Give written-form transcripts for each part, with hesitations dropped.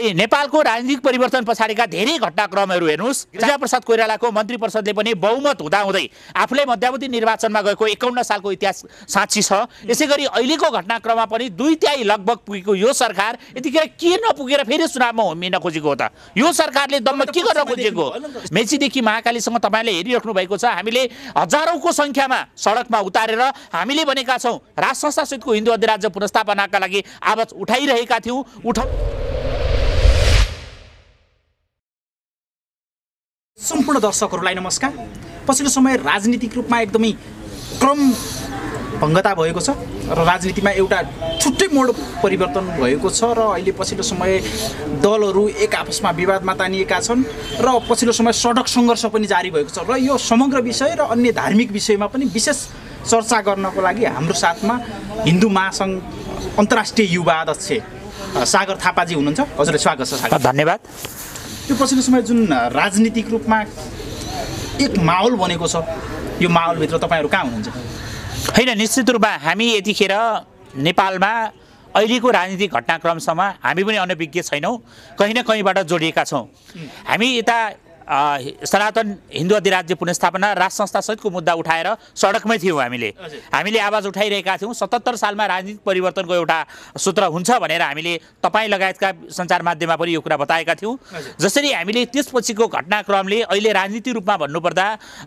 नेपालको राजनीतिक परिवर्तन पछाडिका धेरै घटनाक्रमहरू हेर्नुस्। गिरिजाप्रसाद कोइरालाको मन्त्री परिषदले पनि बहुमत हुँदाहुँदै आफूले मध्यावधि निर्वाचनमा गएको 51 सालको इतिहास साक्षी छ। यसैगरी अहिलेको घटनाक्रममा पनि 2/3 लगभग पुगेको यो सरकार यतिखेर के नपुगेर फेरि चुनावमा होमिन खोजेको हो त? यो सरकारले दम्म के गर्न खोजेको? मेचीदेखि महाकालीसँग तपाईँले हेरिराख्नु भएको छ। हामीले हजारौंको संख्यामा सडकमा उतारेर हामीले भनेका छौं राज संस्थासहितको हिन्दू अधिराज्य पुनर्स्थापनाका लागि आवाज उठाइरहेका थियौं। सम्पूर्ण दर्शकहरूलाई नमस्कार। पछिल्लो समय राजनीतिक रूपमा एकदमै क्रम भङ्गता भएको छ र राजनीतिमा एउटा छुट्टै मोड परिवर्तन भएको छ र अहिले पछिल्लो समय दलहरू एक आपसमा विवादमा तानिएका छन् र पछिल्लो समय सडक सङ्घर्ष पनि जारी भएको छ र यो समग्र विषय र अन्य धार्मिक विषयमा पनि विशेष चर्चा गर्नको लागि हाम्रो साथमा हिन्दू महासङ्घ अन्तर्राष्ट्रिय युवा अध्यक्ष सागर-थापाजी हुनुहुन्छ। हजुरलाई स्वागत छ सागर। धन्यवाद। यो पछिल्लो समय जुन राजनीतिक रूपमा एक माहौल बनेको छ, यो माहौलभित्र तपाईँहरू कहाँ हुनुहुन्छ? होइन, निश्चित रूपमा हामी यतिखेर नेपालमा अहिलेको राजनीतिक घटनाक्रमसम्म हामी पनि अनभिज्ञ छैनौँ, कहीँ न कहीँबाट जोडिएका छौँ। हामी यता सनातन हिन्दू अधिराज्य पुनर्स्थापना राज संस्थासहितको मुद्दा उठाएर सडकमै थियौँ। हामीले आवाज उठाइरहेका थियौँ। 77 सालमा राजनीतिक परिवर्तनको एउटा सूत्र हुन्छ भनेर हामीले तपाईँ लगायतका सञ्चार माध्यममा पनि यो कुरा बताएका थियौँ। जसरी हामीले त्यसपछिको घटनाक्रमले अहिले राजनीतिक रूपमा भन्नुपर्दा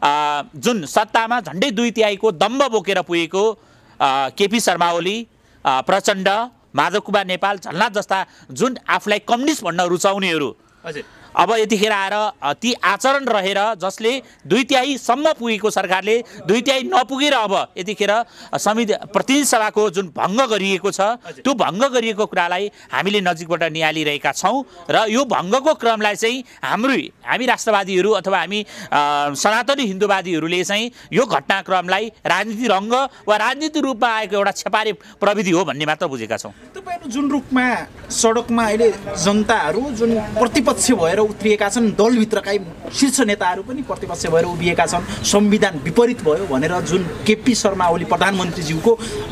जुन सत्तामा झन्डै 2/3 दम्ब बोकेर पुगेको केपी शर्मा ओली, प्रचण्ड, माधव कुमार नेपाल, झलनाथ जस्ता जुन आफूलाई कम्युनिस्ट भन्न रुचाउनेहरू अब यतिखेर आएर ती आचरण रहेर जसले 2/3 सम्म पुगेको सरकारले 2/3 नपुगेर अब यतिखेर संविधान प्रतिनिधि सभाको जुन भङ्ग गरिएको छ त्यो भङ्ग गरिएको कुरालाई हामीले नजिकबाट निहालिरहेका छौँ र यो भङ्गको क्रमलाई चाहिँ हामी राष्ट्रवादीहरू अथवा हामी सनातनी हिन्दूवादीहरूले चाहिँ यो घटनाक्रमलाई राजनीति रङ्ग वा राजनीतिक रूपमा आएको एउटा छेपारे प्रविधि हो भन्ने मात्र बुझेका छौँ। तपाईँहरू जुन रूपमा सडकमा अहिले जनताहरू जुन प्रतिपक्ष भएर उत्रिएका छन्, दलभित्रकै शीर्ष नेताहरू पनि प्रतिपक्ष भएर उभिएका छन्, संविधान विपरीत भयो भनेर जुन केपी शर्मा ओली प्रधानमन्त्रीज्यूको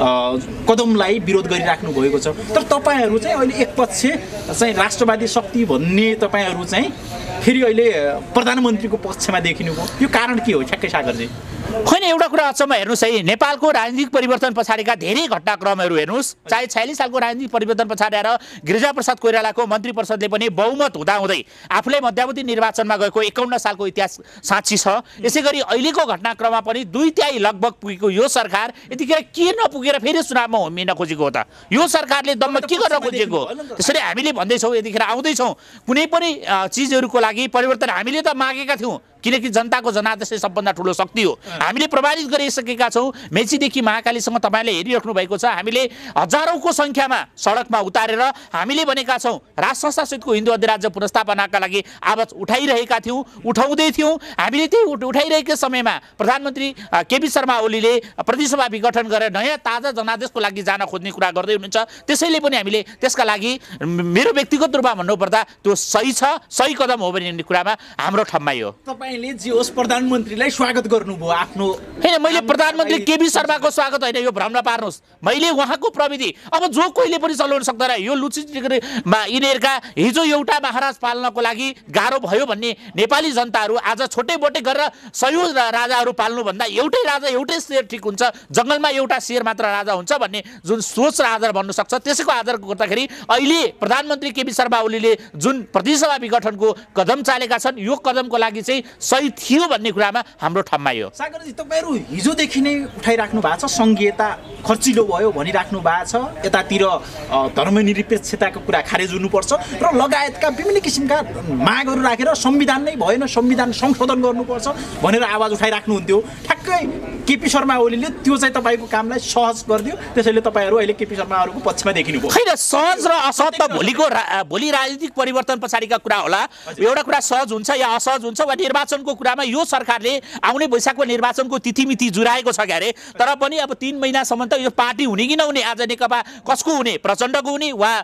कदमलाई विरोध गरिराख्नु भएको छ, तर तपाईँहरू चाहिँ अहिले एक पक्ष चाहिँ राष्ट्रवादी शक्ति भन्ने तपाईँहरू चाहिँ फेरि अहिले प्रधानमन्त्रीको पक्षमा देखिनुभयो, यो कारण के हो ठ्याक्कै सागरजी? होइन, एउटा कुरा अचम्म हेर्नुहोस् है, नेपालको राजनीतिक परिवर्तन पछाडिका धेरै घटनाक्रमहरू हेर्नुहोस्। चाहे 46 सालको राजनीतिक परिवर्तन पछाडि आएर गिरिजाप्रसाद कोइरालाको मन्त्री परिषदले पनि बहुमत हुँदाहुँदै आफूले मध्यावधि निर्वाचनमा गएको 51 सालको इतिहास साक्षी छ। यसैगरी अहिलेको घटनाक्रममा पनि 2/3 लगभग पुगेको यो सरकार यतिखेर के नपुगेर फेरि चुनावमा होमिन खोजेको हो त? यो सरकारले दम्म के गर्न खोजेको? त्यसरी हामीले भन्दैछौँ यतिखेर आउँदैछौँ कुनै पनि चिजहरूको लागि परिवर्तन हामीले त मागेका थियौँ, किनकि जनताको जनादेश सबभन्दा ठुलो शक्ति हो। हामीले प्रमाणित गरिसकेका छौँ। मेचीदेखि महाकालीसँग तपाईँले हेरिराख्नु भएको छ। हामीले हजारौंको संख्यामा सडकमा उतारेर हामीले भनेका छौँ राज संस्थासहितको हिन्दू अधिराज्य पुनर्स्थापनाका लागि आवाज उठाइरहेका थियौँ, उठाउँदै थियौँ। हामीले त्यही उठाइरहेको समयमा प्रधानमन्त्री केपी शर्मा ओलीले प्रतिसभा विघटन गरेर नयाँ ताजा जनादेशको लागि जान खोज्ने कुरा गर्दै हुनुहुन्छ। त्यसैले पनि हामीले त्यसका लागि मेरो व्यक्तिगत रूपमा भन्नुपर्दा त्यो सही छ, सही कदम हो भन्ने कुरामा हाम्रो ठम्माइ हो। तपाईँले जे होस् प्रधानमन्त्रीलाई स्वागत गर्नुभयो आफ्नो। होइन, मैले प्रधानमन्त्री केपी शर्माको स्वागत होइन, यो भ्रम नपार्नुहोस्। मैले उहाँको प्रविधि अब जो कोहीले पनि चलाउन सक्दैन। यो लुचिमा यिनीहरूका हिजो एउटा महाराज पाल्नको लागि गाह्रो भयो भन्ने नेपाली जनताहरू आज छोटे बोटे गरेर सयौं राजाहरू पाल्नुभन्दा एउटै राजा एउटै शेर ठिक हुन्छ, जङ्गलमा एउटा शेर मात्र राजा हुन्छ भन्ने जुन सोच र आदर बन्न सक्छ, त्यसैको आदर गर्दाखेरि अहिले प्रधानमन्त्री केपी शर्मा ओलीले जुन प्रतिसभा विघटनको कदम चालेका छन् यो कदमको लागि चाहिँ सही थियो भन्ने कुरामा हाम्रो ठम्माइ हो। सागरजी, तपाईँहरू हिजोदेखि नै उठाइराख्नु भएको छ, सङ्घीयता खर्चिलो भयो भनिराख्नु भएको छ, यतातिर धर्मनिरपेक्षताको कुरा खारेज हुनुपर्छ र लगायतका विभिन्न किसिमका मागहरू राखेर संविधान नै भएन, संविधान संशोधन गर्नुपर्छ भनेर आवाज उठाइराख्नुहुन्थ्यो। ठ्याक्कै केपी शर्मा ओलीले त्यो चाहिँ तपाईँको कामलाई सहज गरिदियो, त्यसैले तपाईँहरू अहिले केपी शर्माहरूको पक्षमा देखिनुभयो। होइन, सहज र असहज त भोलि राजनीतिक परिवर्तन पछाडिका कुरा होला। एउटा कुरा सहज हुन्छ या असहज हुन्छ वा निर्वाचनको कुरामा यो सरकारले आउने वैशाखको निर्वाचनको तिथिमिति जुराएको छ क्यारे, तर पनि अब 3 महिनासम्म त यो पार्टी हुने कि नहुने, आज नेकपा कसको हुने, प्रचण्डको हुने वा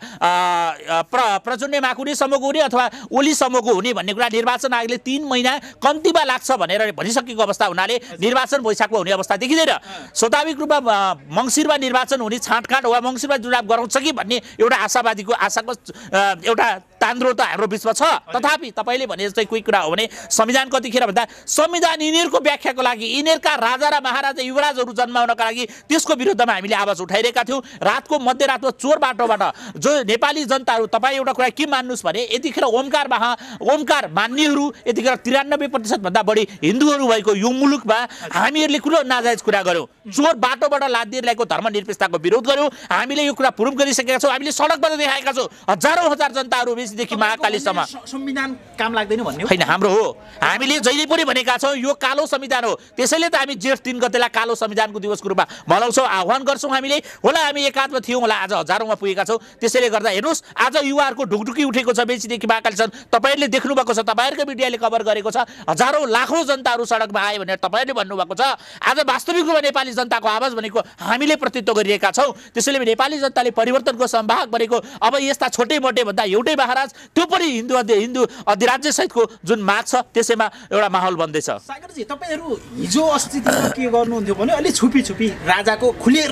प्रचण्ड माकुरीसम्मको हुने अथवा ओलीसम्मको हुने भन्ने कुरा निर्वाचन आयोगले 3 महिना कम्तीमा लाग्छ भनेर भनिसकेको अवस्था हुनाले निर्वाचन वैशाखमा हुने अवस्था देखिँदैन। स्वाभाविक रूपमा मङ्सिरमा निर्वाचन हुने छाँटकाँट वा मङ्सिरमा चुनाव गराउँछ कि भन्ने एउटा आशावादीको आशाको एउटा तान्द्रो त हाम्रो बिचमा छ। तथापि तपाईँले भने जस्तै कोही कुरा हो भने संविधान कतिखेर भन्दा संविधान यिनीहरूको व्याख्याको लागि यिनीहरूका राजा र महाराजा युवराजहरू जन्माउनका लागि त्यसको विरुद्धमा हामीले आवाज उठाइरहेका थियौँ। रातको मध्यरातमा चोर बाटोबाट जो नेपाली जनताहरू, तपाईँ एउटा कुरा के मान्नुहोस् भने यतिखेर ओमकार मान्नेहरू यतिखेर 93% भन्दा बढी हिन्दूहरू भएको यो मुलुकमा हामीहरूले कुरो नाजायज कुरा गर्यौँ, चोर बाटोबाट लादिएर ल्याएको धर्मनिरपेक्षताको विरोध गर्यौँ। हामीले यो कुरा प्रुभ गरिसकेका छौँ, हामीले सडकबाट देखाएका छौँ। हजारौँ हजार जनताहरू बेसीदेखि महाकालीसम्म संविधान काम लाग्दैन भन्ने होइन हाम्रो हो। हामीले जहिले पनि भनेका छौँ यो कालो संविधान हो, त्यसैले त हामी जेठ 3 गतेलाई कालो संविधानको दिवसको रूपमा मनाउँछौँ, आह्वान गर्छौँ। हामीले होला हामी एकात्म थियौँ होला, आज हजारौँमा पुगेका छौँ। त्यसैले गर्दा हेर्नुहोस् आज युवाहरूको ढुकढुकी उठेको छ बेसीदेखि महाकालीसम्म। तपाईँहरूले देख्नुभएको छ, तपाईँहरूको मिडियाले कभर गरेको छ, हजारौँ लाखौँ जनताहरू सडकमा आए भनेर तपाईँहरूले भन्नुभएको छ। आज वास्तविक रूपमा नेपाली जनताको आवाज भनेको हामीले प्रतित्व गरिरहेका छौँ। त्यसैले नेपाली जनताले परिवर्तनको सम्भाग भनेको अब यस्ता छोटे मोटे भन्दा एउटै महाराज, त्यो पनि हिन्दू अधिराज्य सहितको जुन माग छ त्यसैमा एउटा माहौल बन्दैछ। सागरजी, तपाईँहरू हिजो अस्तित्वमा के गर्नुहुन्थ्यो भने अलि छुपी राजाको खुलेर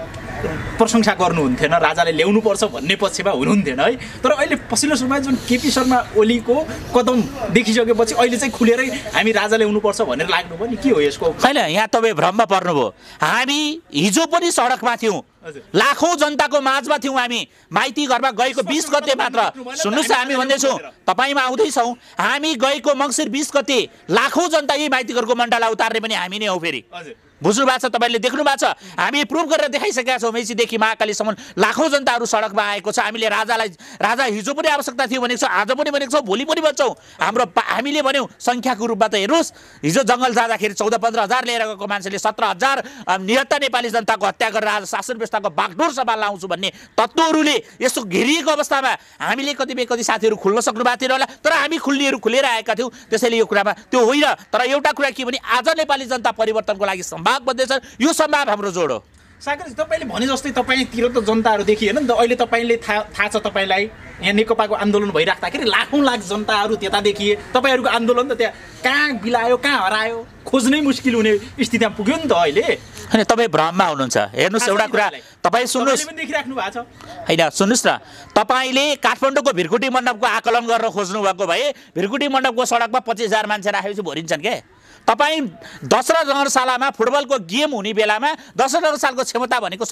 प्रशंसा गर्नुहुन्थेन, राजाले ल्याउनुपर्छ भन्ने पक्षमा हुनुहुन्थेन है। तर अहिले पछिल्लो समय जुन केपी शर्मा ओलीको कदम देखिसकेपछि अहिले चाहिँ खुलेरै हामी राजा ल्याउनुपर्छ भनेर लाग्नुभयो नि, के हो यसको? होइन, यहाँ तपाईँ भ्रममा पर्नुभयो। हामी हिजो पनि सडकमा थियौँ, लाखौँ जनताको माझमा थियौँ। हामी माइती घरमा गएको 20 गते मात्र, सुन्नुहोस् हामी भन्दैछौँ तपाईँमा आउँदैछौँ, हामी गएको मङ्सिर 20 गते लाखौँ जनता यही माइती घरको मण्डला उतार्ने पनि हामी नै हौ। फेरि बुझ्नु भएको छ, तपाईँले देख्नु भएको छ, हामी प्रुभ गरेर देखाइसकेका छौँ। मेचीदेखि महाकालीसम्म लाखौँ जनताहरू सडकमा आएको छ। हामीले राजा हिजो पनि आवश्यकता थियो भनेको छौँ, आज पनि भनेको छौँ, भोलि पनि भन्छौँ। हामीले भन्यौँ सङ्ख्याको रूपमा त हेर्नुहोस्, हिजो जङ्गल जाँदाखेरि 14-15 हजार लिएर गएको मान्छेले 17,000 निहत्तर नेपाली जनताको हत्या गरेर आज शासन व्यवस्थाको बागडोर सभा लाउँछु भन्ने तत्त्वहरूले यस्तो घेरिएको अवस्थामा हामीले कति साथीहरू खुल्न सक्नु भएको थिएन होला, तर हामी खुलेर आएका थियौँ। त्यसैले यो कुरामा त्यो होइन। तर एउटा कुरा के भने आज नेपाली जनता परिवर्तनको लागि बन्दैछ, यो सम्भाव हाम्रो जोड हो। सागरजी, तपाईँले भने जस्तै तपाईँतिर त जनताहरू देखिएन नि त। अहिले तपाईँले थाहा छ, तपाईँलाई यहाँ नेकपाको आन्दोलन भइराख्दाखेरि लाखौँ लाख जनताहरू त्यता देखिए। तपाईँहरूको आन्दोलन त त्यहाँ कहाँ बिलायो, कहाँ हरायो, खोज्नै मुस्किल हुने स्थितिमा पुग्यो नि त अहिले। होइन, तपाईँ भ्रममा हुनुहुन्छ। हेर्नुहोस् एउटा कुरा, तपाईँ सुन्नुहोस्, देखिराख्नु भएको छ होइन, सुन्नुहोस् न, तपाईँले काठमाडौँको भिरकुटी मण्डपको आकलन गर्न खोज्नु भएको भए भिरकुटी मण्डपको सडकमा 25,000 मान्छे राखेपछि भरिन्छन् क्या। तपाईँ दशरथ रङ्गशालामा फुटबलको गेम हुने बेलामा दशरथ रङ्गशालाको क्षमता भनेको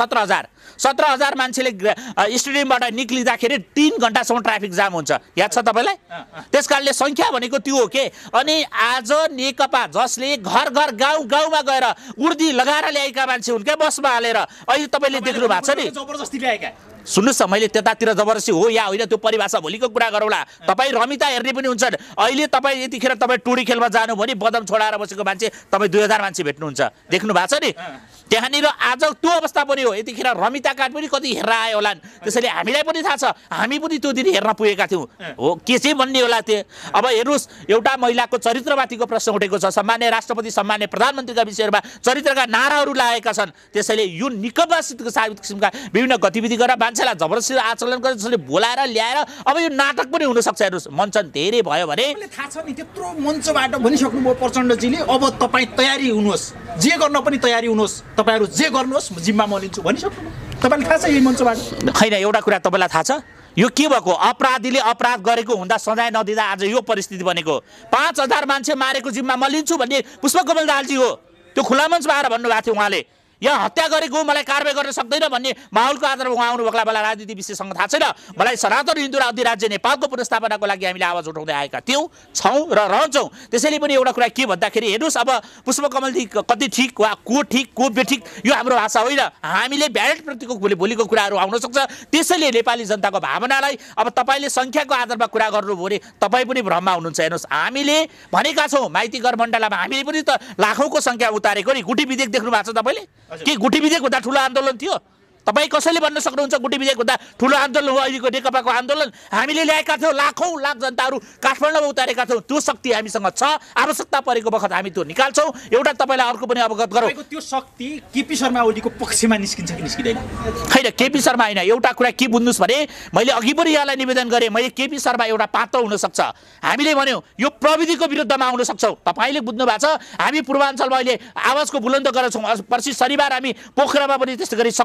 17,000 मान्छेले स्टेडियमबाट निक्लिँदाखेरि 3 घन्टासम्म ट्राफिक जाम हुन्छ, याद छ तपाईँलाई? त्यस कारणले सङ्ख्या भनेको त्यो हो के। अनि आज नेकपा जसले घर गाउँमा गएर उर्दी लगाएर ल्याएका मान्छे हुन् क्या, बसमा हालेर। अहिले तपाईँले देख्नु भएको छ नि, जबरजस्ती ल्याएका। सुन्नुहोस् न, मैले त्यतातिर जबरजस्ती हो या होइन त्यो परिभाषा भोलिको कुरा गरौँला। तपाईँ रमिता हेर्ने पनि हुन्छन्। अहिले तपाईँ यतिखेर तपाईँ टोडी खेलमा जानु भने बदम छोडाएर बसेको मान्छे तपाईँ 2000 मान्छे भेट्नुहुन्छ, देख्नु भएको छ नि। त्यहाँनिर आज त्यो अवस्था पनि हो। यतिखेर रमिता कार्ड पनि कति हेरेर आयो होला। त्यसैले हामीलाई पनि थाहा छ, हामी पनि त्यो दिन हेर्न पुगेका थियौँ। हो के चाहिँ भन्ने होला त्यो। अब हेर्नुहोस्, एउटा महिलाको चरित्रमाथिको प्रश्न उठेको छ। सम्मान्य राष्ट्रपति, सम्मान्य प्रधानमन्त्रीका विषयहरूमा चरित्रका नाराहरू लागेका छन्। त्यसैले यो निकटसितको साबित किसिमका विभिन्न गतिविधि गरेर मान्छेलाई जबरजस्ती आचरण गरेर जसले बोलाएर ल्याएर अब यो नाटक पनि हुनसक्छ। हेर्नुहोस्, मञ्चन धेरै भयो भने थाहा छ नि, त्यत्रो मञ्चबाट भनिसक्नुभयो प्रचण्डजीले, अब तपाईँ तयारी हुनुहोस्, जे गर्न पनि तयारी हुनुहोस्, तपाईँहरू जे गर्नुहोस् म जिम्मा म लिन्छु भनिसक्नुभयो। तपाईँलाई थाहा छ यही मञ्चबाट? होइन, एउटा कुरा तपाईँलाई थाहा छ, यो के भएको? अपराधीले अपराध गरेको हुँदा सजाय नदिँदा आज यो परिस्थिति बनेको। 5,000 मान्छे मारेको जिम्मा म लिन्छु भन्ने पुष्पकमल दाहालजी हो। त्यो खुला मञ्चमा आएर भन्नुभएको थियो उहाँले। यहाँ हत्या गरेको मलाई कारवाही गर्न सक्दैन भन्ने माहौलको आधारमा उहाँ आउनुभएकोलाई मलाई राजनीति विषयसँग थाहा छैन। मलाई सनातन हिन्दू अधिराज्य नेपालको पुनर्स्थापनाको लागि हामीले आवाज उठाउँदै आएका थियौँ, छौँ र रहन्छौँ। त्यसैले पनि एउटा कुरा के भन्दाखेरि हेर्नुहोस्, अब पुष्पकमलजी कति ठिक वा को ठिक को बेठिक यो हाम्रो भाषा होइन। हामीले ब्यालेटप्रतिको भोलिको कुराहरू आउन सक्छ। त्यसैले नेपाली जनताको भावनालाई अब तपाईँले सङ्ख्याको आधारमा कुरा गर्नुभयो भने तपाईँ पनि भ्रममा हुनुहुन्छ। हेर्नुहोस्, हामीले भनेका छौँ माइतीघर मण्डलामा हामीले पनि त लाखौँको सङ्ख्या उतारेको नि। गुठी विधेयक देख्नु भएको छ तपाईँले? के गुठी विधेयक हुँदा ठुलो आन्दोलन थियो? तपाईँ कसैले भन्न सक्नुहुन्छ गुठी विधेयक हुँदा ठुलो आन्दोलन हो अहिलेको नेकपाको आन्दोलन? हामीले ल्याएका थियौँ, लाखौँ लाख जनताहरू काठमाडौँमा उतारेका थियौँ। त्यो शक्ति हामीसँग छ, आवश्यकता परेको बखत हामी त्यो निकाल्छौँ। एउटा तपाईँलाई अर्को पनि अवगत गरौँ, त्यो शक्ति केपी शर्मा ओलीको पक्षमा निस्किन्छ कि निस्किँदैन? होइन, केपी शर्मा होइन। एउटा कुरा के बुझ्नुहोस् भने मैले अघि पनि यहाँलाई निवेदन गरेँ, मैले केपी शर्मा एउटा पात्र हुनसक्छ। हामीले भन्यौँ यो प्रविधिको विरुद्धमा आउन सक्छौँ। तपाईँले बुझ्नु भएको छ, हामी पूर्वाञ्चलमा अहिले आवाजको बुलन्द गरेर छौँ। पर्सि शनिबार हामी पोखरामा पनि त्यस्तै गरी शक्तिको एउटा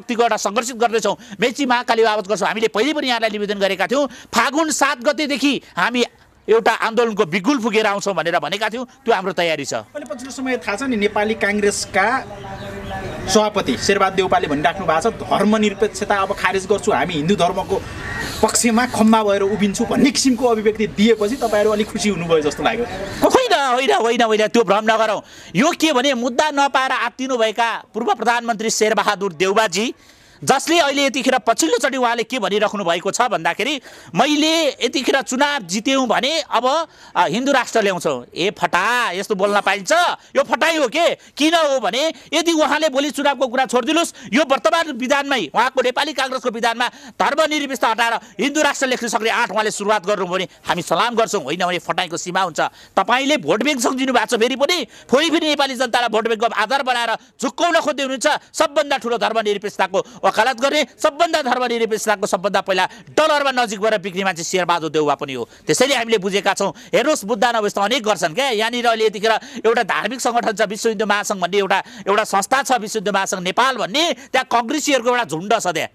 सङ्घर्षित गर्दैछौँ, मेची महाकाली बाबत गर्छौँ। हामीले पहिले पनि यहाँलाई निवेदन गरेका थियौँ, फागुन 7 गतेदेखि हामी एउटा आन्दोलनको बिगुल फुकेर आउँछौँ भनेर भनेका थियौँ। त्यो हाम्रो तयारी छ। अहिले पछिल्लो समय थाहा छ नि, नेपाली काङ्ग्रेसका सभापति शेरबहादुर देउपाले भनिराख्नु भएको छ धर्मनिरपेक्षता अब खारेज गर्छु, हामी हिन्दू धर्मको पक्षमा खम्बा भएर उभिन्छु भन्ने किसिमको अभिव्यक्ति दिएपछि तपाईँहरू अलिक खुसी हुनुभयो जस्तो लाग्यो। होइन, त्यो भ्रम नगरौँ। यो के भने मुद्दा नपाएर आत्तिनुभएका पूर्व प्रधानमन्त्री शेरबहादुर देउबाजी, जसले अहिले यतिखेर पछिल्लोचोटि उहाँले के भनिराख्नु भएको छ भन्दाखेरि मैले यतिखेर चुनाव जित्यौँ भने अब हिन्दू राष्ट्र ल्याउँछौँ। ए फटा, यस्तो बोल्न पाइन्छ? यो फटाइ हो के? किन हो भने यदि उहाँले भोलि चुनावको कुरा छोडिदिनुहोस्, यो वर्तमान विधानमै उहाँको नेपाली काङ्ग्रेसको विधानमा धर्मनिरपेक्षता हटाएर हिन्दू राष्ट्र लेख्न सक्ने आँट उहाँले सुरुवात गर्नु भने हामी सलाम गर्छौँ। होइन भने फटाइको सीमा हुन्छ। तपाईँले भोट ब्याङ्क सम्झिनु भएको छ, फेरि पनि नेपाली जनतालाई भोट ब्याङ्कको आधार बनाएर झुक्काउन खोज्दै हुनुहुन्छ। सबभन्दा ठुलो धर्मनिरपेक्षताको वकालत गर्ने, सबभन्दा धर्मनिरपेक्षताको सबभन्दा पहिला डलरमा नजिक भएर बिक्री मान्छे शेरबहादुर देउवा पनि हो। त्यसैले हामीले बुझेका छौँ। हेर्नुहोस्, बुद्ध नभएस त अनेक गर्छन् क्या। यहाँनिर अहिले यतिखेर एउटा धार्मिक सङ्गठन छ, विश्व हिन्दू महासङ्घ भन्ने एउटा संस्था छ, विश्व हिन्दू महासङ्घ नेपाल भन्ने। त्यहाँ काङ्ग्रेसीहरूको एउटा झुन्ड छ, त्यहाँ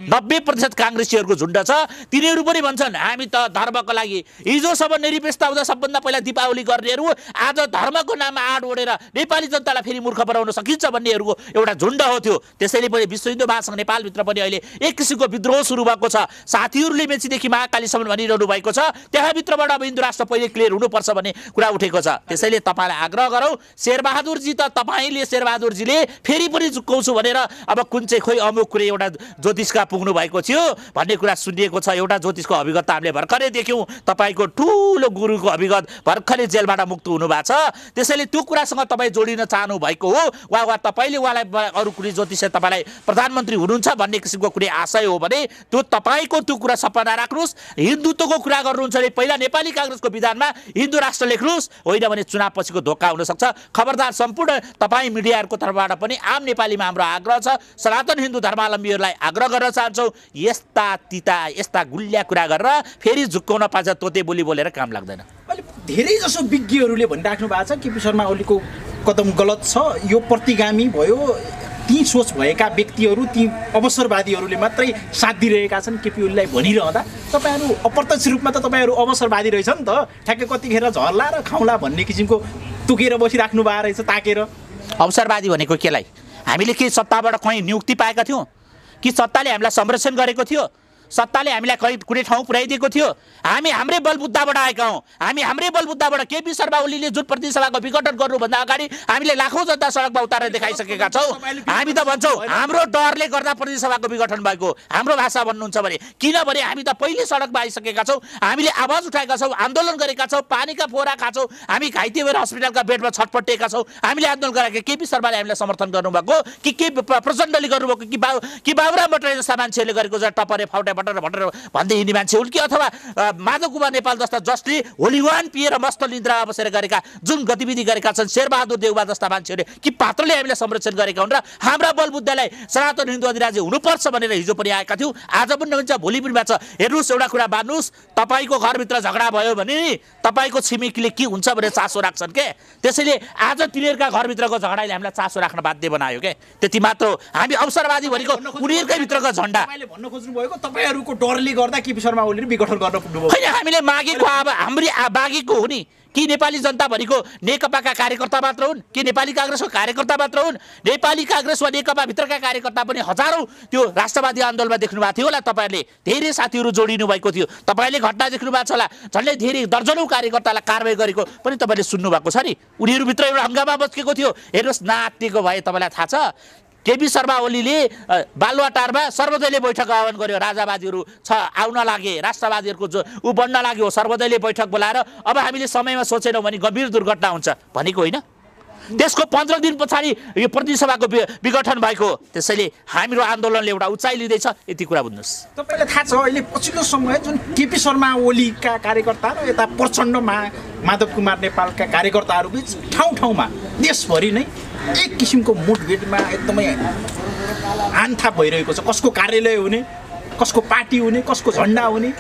90% काङ्ग्रेसीहरूको झुन्ड छ। तिनीहरू पनि भन्छन् हामी त धर्मको लागि हिजोसम्म निरपेक्षता हुँदा सबभन्दा पहिला दीपावली गर्नेहरू आज धर्मको नाममा आड ओढेर नेपाली जनतालाई फेरि मूर्ख बनाउन सकिन्छ भन्नेहरूको एउटा झुन्ड हो त्यो। त्यसैले पनि विश्व हिन्दू महासङ्घ नेपालभित्र पनि अहिले एक किसिमको विद्रोह सुरु भएको छ। साथीहरूले मेचीदेखि महाकालीसम्म भनिरहनु भएको छ, त्यहाँभित्रबाट अब हिन्दू राष्ट्र पहिले क्लियर हुनुपर्छ भन्ने कुरा उठेको छ। त्यसैले तपाईँलाई आग्रह गरौँ, शेरबहादुरजी त तपाईँले शेरबहादुरजीले फेरि पनि झुक्काउँछु भनेर अब कुन चाहिँ खोइ अमुक कुरै एउटा ज्योतिषका पुग्नु भएको थियो भन्ने कुरा सुनिएको छ। एउटा ज्योतिषको अभिगत हामीले भर्खरै देख्यौँ, तपाईँको ठुलो गुरुको अभिगत भर्खरै जेलबाट मुक्त हुनु भएको छ। त्यसैले त्यो कुरासँग तपाईँ जोडिन चाहनु भएको हो वा तपाईँले उहाँलाई अरू कुनै ज्योतिष तपाईँलाई प्रधानमन्त्री हुनुहुन्छ भन्ने किसिमको कुनै आशय हो भने त्यो तपाईँको त्यो कुरा सपना राख्नुहोस्। हिन्दुत्वको कुरा गर्नुहुन्छ भने पहिला नेपाली काङ्ग्रेसको विधानमा हिन्दू राष्ट्र लेख्नुहोस्, होइन भने चुनाव पछिको धोका हुनसक्छ। खबरदार, सम्पूर्ण तपाईँ मिडियाहरूको तर्फबाट पनि आम नेपालीमा हाम्रो आग्रह छ, सनातन हिन्दू धर्मावलम्बीहरूलाई आग्रह गर्न चाहन्छौँ, यस्ता तिता यस्ता गुलिया कुरा गरेर फेरि झुक्काउन पान्छ तोते बोली बोलेर काम लाग्दैन। अहिले धेरै जसो विज्ञहरूले भनिराख्नु भएको छ केपी शर्मा ओलीको कदम गलत छ, यो प्रतिगामी भयो। ती सोच भएका व्यक्तिहरू, ती अवसरवादीहरूले मात्रै साथ दिइरहेका छन् केपी ओलीलाई भनिरहँदा तपाईँहरू अप्रत्यक्ष रूपमा त तपाईँहरू अवसरवादी रहेछ नि त। ठ्याक्कै कतिखेर झर्ला र खाउँला भन्ने किसिमको तुकेर बसिराख्नु भएको रहेछ ताकेर। अवसरवादी भनेको केलाई? हामीले के सत्ताबाट कहीँ नियुक्ति पाएका थियौँ कि सत्ताले हामीलाई संरक्षण गरेको थियो? सत्ताले हामीलाई कहीँ कुनै ठाउँ पुर्याइदिएको थियो? हामी हाम्रै बलबुद्धाबाट आएका हौँ। हामी हाम्रै बलबुद्धाबाट केपी शर्मा ओलीले जुन प्रतिसभाको विघटन गर्नुभन्दा अगाडि हामीले लाखौँ जनता सडकमा उतारेर देखाइसकेका छौँ। हामी त भन्छौँ हाम्रो डरले गर्दा प्रतिसभाको विघटन भएको, हाम्रो भाषा भन्नुहुन्छ भने। किनभने हामी त पहिले सडकमा आइसकेका छौँ, हामीले आवाज उठाएका छौँ, आन्दोलन गरेका छौँ, पानीका फोहरा खान्छौँ, हामी घाइते भएर हस्पिटलका बेडमा छटपटिएका छौँ। हामीले आन्दोलन गरेका केपी शर्माले हामीलाई समर्थन गर्नुभएको कि के प्रचण्डले गर्नुभएको कि बाबुराम भट्टराई जस्ता मान्छेहरूले गरेको छ टपरे फाउटे भटेर भन्दै हिँड्ने मान्छे हुन् कि अथवा माधव कुमार नेपाल जस्ता जसले होलीवान पिएर मस्त निन्द्रा बसेर गरेका जुन गतिविधि गरेका छन् शेरबहादुर देउवा जस्ता मान्छेहरूले कि पात्रले हामीलाई संरक्षण गरेका हुन् र हाम्रा बलबुद्धलाई सनातन हिन्दू अधिराज्य हुनुपर्छ भनेर हिजो पनि आएका थियौँ, आज पनि नहुन्छ, भोलि पनि भएको छ। हेर्नुहोस्, एउटा कुरा मान्नुहोस्, तपाईँको घरभित्र झगडा भयो भने तपाईँको छिमेकीले के हुन्छ भनेर चासो राख्छन् के। त्यसैले आज तिनीहरूका घरभित्रको झगडाले हामीलाई चासो राख्न बाध्य बनायो के, त्यति मात्र हो। हामी अवसरवादी भनेको उनीहरूकै भित्रको झन्डा। भन्न खोज्नु भएको तपाईँहरूको डरले गर्दा केपी शर्मा ओलीले विघटन गर्न पुग्नुभयो? होइन, हामीले मागेको अब हाम्रो मागेको हो नि कि नेपाली जनता भनेको नेकपाका कार्यकर्ता मात्र हुन् कि नेपाली काङ्ग्रेसको कार्यकर्ता मात्र हुन्? नेपाली काङ्ग्रेस वा नेकपा भित्रका कार्यकर्ता पनि हजारौँ त्यो राष्ट्रवादी आन्दोलनमा देख्नु भएको थियो होला। तपाईँहरूले धेरै साथीहरू जोडिनु भएको थियो, तपाईँले घटना देख्नु भएको छ होला। झन्डै धेरै दर्जनौँ कार्यकर्तालाई कारवाही गरेको पनि तपाईँले सुन्नुभएको छ नि। उनीहरूभित्र एउटा हङ्गामा बच्केको थियो। हेर्नुहोस्, नातिको भए तपाईँलाई थाहा छ केपी शर्मा ओलीले बालुवाटारमा सर्वदलीय बैठक आह्वान गर्यो। राजावादीहरू आउन लागे, राष्ट्रवादीहरूको जो बढ्न लाग्यो, सर्वदलीय बैठक बोलाएर अब हामीले समयमा सोचेनौँ भने गम्भीर दुर्घटना हुन्छ भनेको होइन। त्यसको 15 दिन पछाडि यो प्रतिसभाको विघटन भएको। त्यसैले हाम्रो आन्दोलनले एउटा उचाइ लिँदैछ, यति कुरा बुझ्नुहोस्। तपाईँलाई थाहा छ अहिले पछिल्लो समय जुन केपी शर्मा ओलीका कार्यकर्ता र यता प्रचण्ड माधव कुमार नेपालका कार्यकर्ताहरू बिच ठाउँ ठाउँमा देशभरि नै एक किसिमको मुठभेडमा एकदमै हानथाप भइरहेको छ। कसको कार्यालय हुने, कसको पार्टी हुने, कसको झन्डा हुने,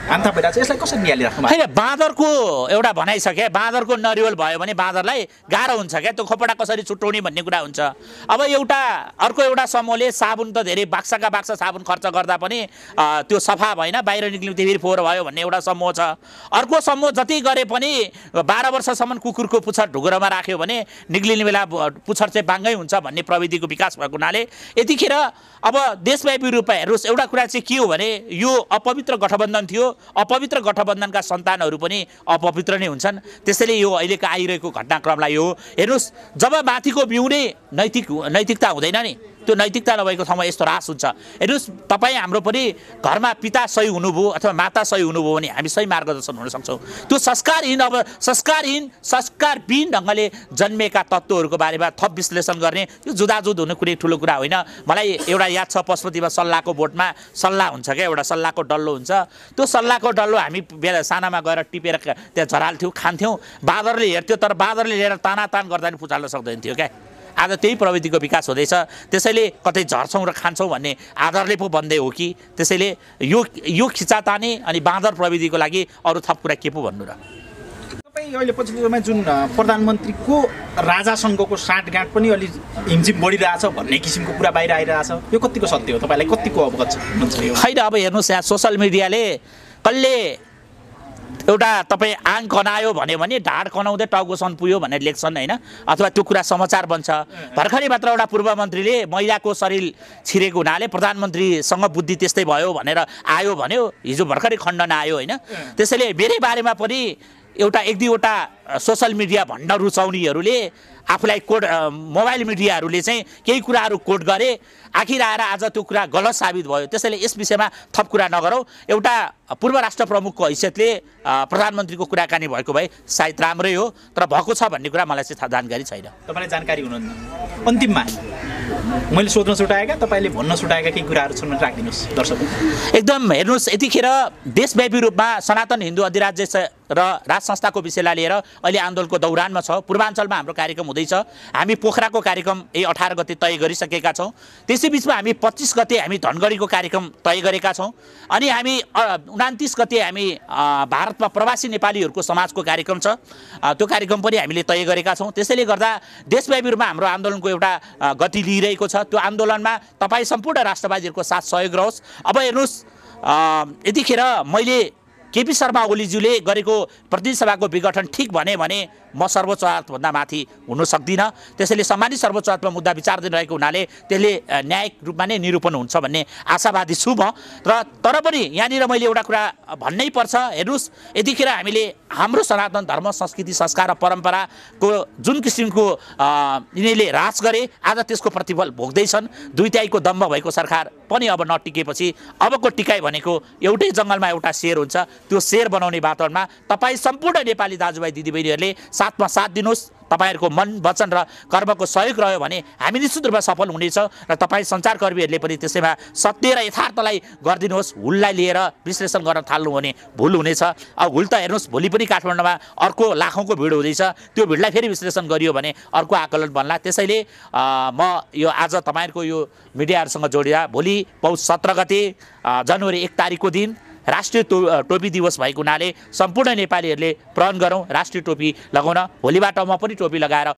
आन्था भइरहेको छ, यसलाई कसरी निहालिराख्नु भएको? होइन, बाँदरको एउटा भनाइ छ क्या, बाँदरको नरिवल भयो भने बाँदरलाई गाह्रो हुन्छ क्या, त्यो खोपडा कसरी छुट्याउने भन्ने कुरा हुन्छ। अब अर्को एउटा समूहले साबुन त धेरै बाक्साका बाक्सा साबुन खर्च गर्दा पनि त्यो सफा भएन, बाहिर निक्लिनु फेरि फोहोर भयो भन्ने एउटा समूह छ। अर्को समूह जति गरे पनि 12 वर्षसम्म कुकुरको पुच्छर ढुकुरमा राख्यो भने निक्लिने बेला पुच्छर चाहिँ बाङ्गै हुन्छ भन्ने प्रविधिको विकास भएको हुनाले यतिखेर अब देशव्यापी रूपमा हेर्नुहोस्, एउटा कुरा चाहिँ के हो भने यो अपवित्र गठबन्धन थियो, अपवित्र गठबन्धनका सन्तानहरू पनि अपवित्र नै हुन्छन्। त्यसैले यो अहिलेको आइरहेको घटनाक्रमलाई हो हेर्नुहोस्, जब माथिको बिउ नै नैतिकता हुँदैन नि, त्यो नैतिकता नभएको ठाउँमा यस्तो ह्रास हुन्छ। हेर्नुहोस्, तपाईँ हाम्रो पनि घरमा पिता सही हुनुभयो अथवा माता सही हुनुभयो भने हामी सही मार्गदर्शन हुन सक्छौँ। त्यो संस्कारविहीन ढङ्गले जन्मेका तत्त्वहरूको बारेमा थप विश्लेषण गर्ने यो जुदाजुद हुने कुनै ठुलो कुरा होइन। मलाई एउटा याद छ, पशुपतिमा सल्लाहको बोटमा सल्लाह हुन्छ क्या, एउटा सल्लाहको डल्लो हुन्छ। त्यो सल्लाहको डल्लो हामी सानामा गएर टिपेर त्यहाँ झराल्थ्यौँ, खान्थ्यौँ। बाँदरले हेर्थ्यो, तर बाँदरले लिएर तानातान गर्दा पनि पुचाल्न सक्दैन थियो क्या। आज त्यही प्रविधिको विकास हुँदैछ, त्यसैले कतै झर्छौँ र खान्छौँ भन्ने आधारले पो बन्दै हो कि? त्यसैले यो खिचातानी अनि बाँदर प्रविधिको लागि अरू थप कुरा के पो भन्नु र? तपाईँ अहिले पछिल्लो समयमा जुन प्रधानमन्त्रीको राजासँगको साँठगाँठ पनि अलि हिमझिम बढिरहेछ भन्ने किसिमको कुरा बाहिर आइरहेछ, यो कतिको सत्य हो? तपाईँलाई कतिको अवगत छ? होइन, अब हेर्नुहोस्, यहाँ सोसल मिडियाले कसले एउटा तपाईँ आङ कनायो भन्यो भने ढाड कनाउँदै टाउको सन पुग्यो भनेर लेख्छन् होइन, अथवा त्यो कुरा समाचार बन्छ। भर्खरै मात्र एउटा पूर्व मन्त्रीले महिलाको शरीर छिरेको हुनाले प्रधानमन्त्रीसँग बुद्धि त्यस्तै भयो भनेर आयो भन्यो, हिजो भर्खरै खण्डन आयो होइन। त्यसैले मेरै बारेमा पनि एक दुईवटा सोसल मिडिया भन्न रुचाउनेहरूले आफूलाई मोबाइल मिडियाहरूले चाहिँ केही कुराहरू कोट गरे, आखिर आएर आज त्यो कुरा गलत साबित भयो। त्यसैले यस विषयमा थप कुरा नगरौँ। एउटा पूर्व राष्ट्र प्रमुखको हैसियतले प्रधानमन्त्रीको कुराकानी भएको भए सायद राम्रै हो, तर भएको छ भन्ने कुरा मलाई चाहिँ जानकारी छैन। तपाईँलाई जानकारी हुनुहुन्न? अन्तिममा मैले सोध्न छुटाएका, तपाईँले भन्न छुटाएका केही कुराहरू छन् भने राखिदिनुहोस् दर्शकहरू। एकदम हेर्नुहोस्, यतिखेर देशव्यापी रूपमा सनातन हिन्दू अधिराज्य र राज संस्थाको विषयलाई लिएर अहिले आन्दोलनको दौरानमा छ। पूर्वाञ्चलमा हाम्रो कार्यक्रम हुँदैछ। हामी पोखराको कार्यक्रम 18 गते तय गरिसकेका छौँ। त्यसै बिचमा हामी 25 गते हामी धनगढीको कार्यक्रम तय गरेका छौँ। अनि हामी 29 गते हामी भारतमा प्रवासी नेपालीहरूको समाजको कार्यक्रम छ, त्यो कार्यक्रम पनि हामीले तय गरेका छौँ। त्यसैले गर्दा देशव्यापी रूपमा हाम्रो आन्दोलनको एउटा गति लिइरहेको छ। त्यो आन्दोलनमा तपाईँ सम्पूर्ण राष्ट्रवादीहरूको साथ सहयोग रहोस्। अब हेर्नुहोस्, यतिखेर मैले केपी शर्मा ओलीज्यूले गरेको प्रतिनिधि सभाको विघटन ठिक भने म सर्वोच्च अदालतभन्दा माथि हुन सक्दिनँ। त्यसैले सम्मानित सर्वोच्च अदालतमा मुद्दा विचाराधीन रहेको हुनाले त्यसले न्यायिक रूपमा नै निरूपण हुन्छ भन्ने आशावादी छु म। तर पनि यहाँनिर मैले एउटा कुरा भन्नै पर्छ। हेर्नुहोस्, यतिखेर हामीले हाम्रो सनातन धर्म, संस्कृति, संस्कार र परम्पराको जुन किसिमको यिनीहरूले ह्रास गरे, आज त्यसको प्रतिफल भोग्दैछन्। 2 तिहाईको दम्भ भएको सरकार पनि अब नटिकेपछि अबको टिकाइ भनेको एउटै जङ्गलमा एउटा शेर हुन्छ। त्यो शेर बनाउने वातावरणमा तपाईँ सम्पूर्ण नेपाली दाजुभाइ दिदीबहिनीहरूले साथमा साथ दिनुहोस्। तपाईहरुको मन, वचन र कर्मको सहयोग रह्यो भने हामी निश्चित रूपमा सफल हुनेछौँ र तपाईँ सञ्चारकर्मीहरूले पनि त्यसैमा सत्य र यथार्थलाई गरिदिनुहोस्। हुललाई लिएर विश्लेषण गर्न थाल्नु भने भुल हुनेछ। अब हुल त हेर्नुहोस्, भोलि पनि काठमाडौँमा अर्को लाखौँको भिड हुँदैछ, त्यो भिडलाई फेरि विश्लेषण गरियो भने अर्को आकलन बन्ला। त्यसैले म यो आज तपाईँहरूको यो मिडियाहरूसँग जोडिँदा भोलि पौष 17 गते जनवरी 1 तारिकको दिन राष्ट्रिय टोपी दिवस भएको हुनाले सम्पूर्ण नेपालीहरूले प्रण गरौँ राष्ट्रिय टोपी लगाउन। भोलिबाट म पनि टोपी लगाएर